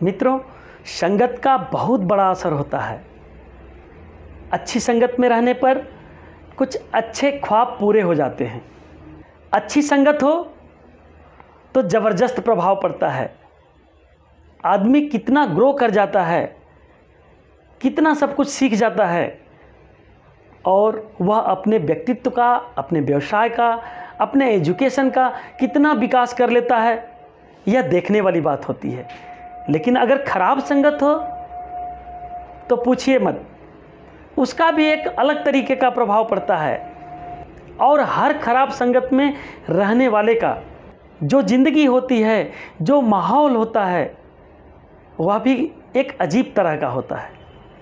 मित्रों, संगत का बहुत बड़ा असर होता है। अच्छी संगत में रहने पर कुछ अच्छे ख्वाब पूरे हो जाते हैं। अच्छी संगत हो तो ज़बरदस्त प्रभाव पड़ता है। आदमी कितना ग्रो कर जाता है, कितना सब कुछ सीख जाता है और वह अपने व्यक्तित्व का, अपने व्यवसाय का, अपने एजुकेशन का कितना विकास कर लेता है, यह देखने वाली बात होती है। लेकिन अगर खराब संगत हो तो पूछिए मत, उसका भी एक अलग तरीके का प्रभाव पड़ता है। और हर खराब संगत में रहने वाले का जो ज़िंदगी होती है, जो माहौल होता है, वह भी एक अजीब तरह का होता है।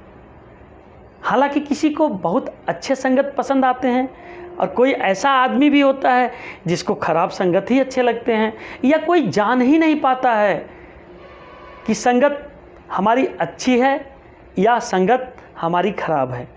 हालांकि किसी को बहुत अच्छे संगत पसंद आते हैं और कोई ऐसा आदमी भी होता है जिसको खराब संगत ही अच्छे लगते हैं, या कोई जान ही नहीं पाता है कि संगत हमारी अच्छी है या संगत हमारी खराब है।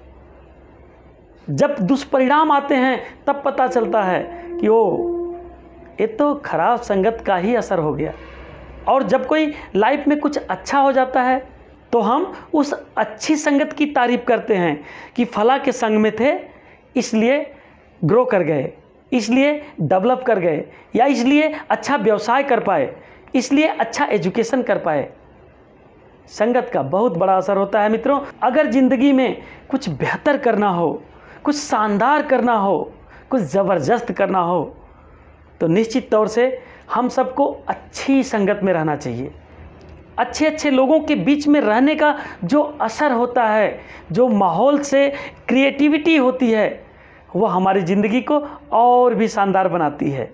जब दुष्परिणाम आते हैं तब पता चलता है कि ये तो खराब संगत का ही असर हो गया। और जब कोई लाइफ में कुछ अच्छा हो जाता है तो हम उस अच्छी संगत की तारीफ करते हैं कि फला के संग में थे इसलिए ग्रो कर गए, इसलिए डेवलप कर गए, या इसलिए अच्छा व्यवसाय कर पाए, इसलिए अच्छा एजुकेशन कर पाए। संगत का बहुत बड़ा असर होता है मित्रों। अगर ज़िंदगी में कुछ बेहतर करना हो, कुछ शानदार करना हो, कुछ ज़बरदस्त करना हो, तो निश्चित तौर से हम सबको अच्छी संगत में रहना चाहिए। अच्छे अच्छे लोगों के बीच में रहने का जो असर होता है, जो माहौल से क्रिएटिविटी होती है, वह हमारी ज़िंदगी को और भी शानदार बनाती है।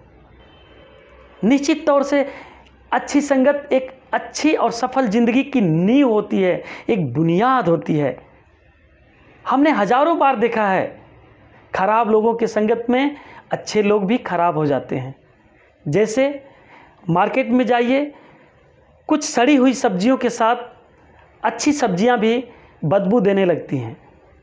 निश्चित तौर से अच्छी संगत एक अच्छी और सफल ज़िंदगी की नींव होती है, एक बुनियाद होती है। हमने हज़ारों बार देखा है, खराब लोगों के संगत में अच्छे लोग भी खराब हो जाते हैं। जैसे मार्केट में जाइए, कुछ सड़ी हुई सब्जियों के साथ अच्छी सब्जियां भी बदबू देने लगती हैं,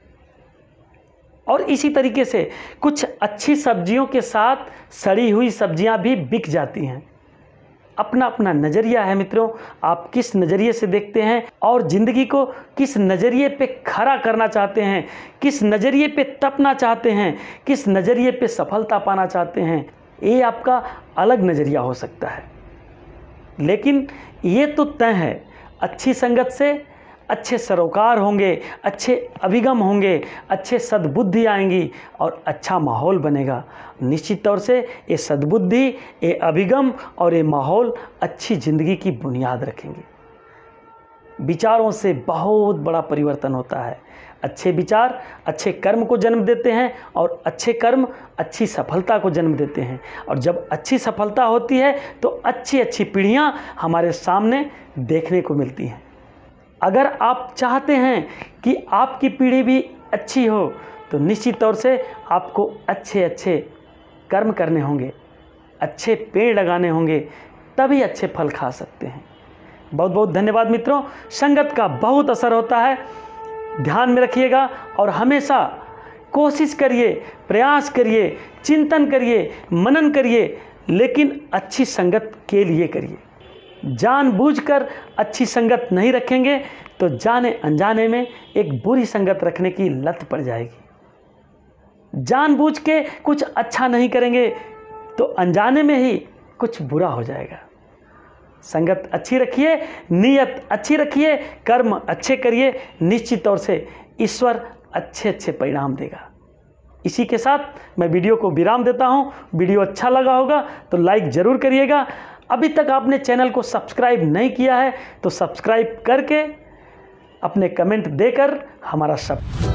और इसी तरीके से कुछ अच्छी सब्जियों के साथ सड़ी हुई सब्जियां भी बिक जाती हैं। अपना अपना नज़रिया है मित्रों, आप किस नज़रिए से देखते हैं और ज़िंदगी को किस नज़रिए पे खड़ा करना चाहते हैं, किस नज़रिए पे तपना चाहते हैं, किस नज़रिए पे सफलता पाना चाहते हैं, ये आपका अलग नज़रिया हो सकता है। लेकिन ये तो तय है, अच्छी संगत से अच्छे सरोकार होंगे, अच्छे अभिगम होंगे, अच्छे सद्बुद्धि आएंगी और अच्छा माहौल बनेगा। निश्चित तौर से ये सद्बुद्धि, ये अभिगम और ये माहौल अच्छी ज़िंदगी की बुनियाद रखेंगे। विचारों से बहुत बड़ा परिवर्तन होता है। अच्छे विचार अच्छे कर्म को जन्म देते हैं और अच्छे कर्म अच्छी सफलता को जन्म देते हैं। और जब अच्छी सफलता होती है तो अच्छी अच्छी पीढ़ियां हमारे सामने देखने को मिलती हैं। अगर आप चाहते हैं कि आपकी पीढ़ी भी अच्छी हो तो निश्चित तौर से आपको अच्छे अच्छे कर्म करने होंगे, अच्छे पेड़ लगाने होंगे, तभी अच्छे फल खा सकते हैं। बहुत बहुत धन्यवाद मित्रों। संगत का बहुत असर होता है, ध्यान में रखिएगा और हमेशा कोशिश करिए, प्रयास करिए, चिंतन करिए, मनन करिए, लेकिन अच्छी संगत के लिए करिए। जानबूझकर अच्छी संगत नहीं रखेंगे तो जाने अनजाने में एक बुरी संगत रखने की लत पड़ जाएगी। जानबूझ के कुछ अच्छा नहीं करेंगे तो अनजाने में ही कुछ बुरा हो जाएगा। संगत अच्छी रखिए, नीयत अच्छी रखिए, कर्म अच्छे करिए, निश्चित तौर से ईश्वर अच्छे अच्छे परिणाम देगा। इसी के साथ मैं वीडियो को विराम देता हूँ। वीडियो अच्छा लगा होगा तो लाइक ज़रूर करिएगा। अभी तक आपने चैनल को सब्सक्राइब नहीं किया है तो सब्सक्राइब करके अपने कमेंट देकर हमारा सब